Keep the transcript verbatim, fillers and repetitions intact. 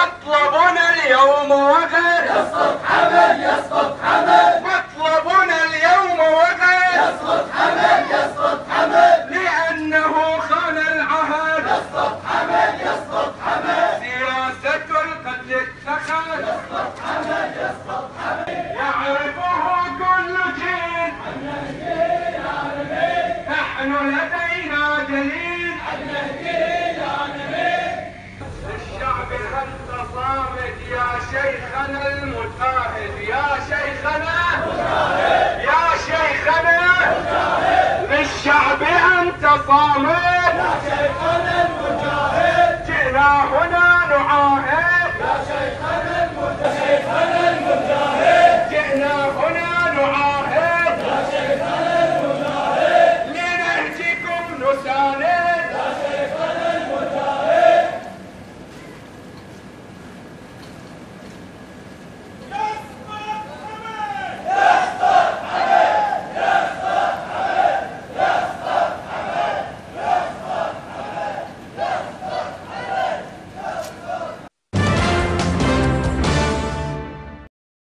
مطلبنا اليوم وغد يسقط حمل يسقط حمل مطلبنا اليوم وغد يسقط حمل يسقط حمل لأنه خان العهد يسقط حمل يسقط حمل سياسة القتل اتخذ يسقط حمل يسقط حمل يعرفه كل جيل نحن لدينا دليل للشعب أنت صامت يا شيخنا المجاهد يا شيخنا يا شيخنا للشعب أنت صامت يا شيخنا المجاهد جئنا هنا نعاهد يا شيخنا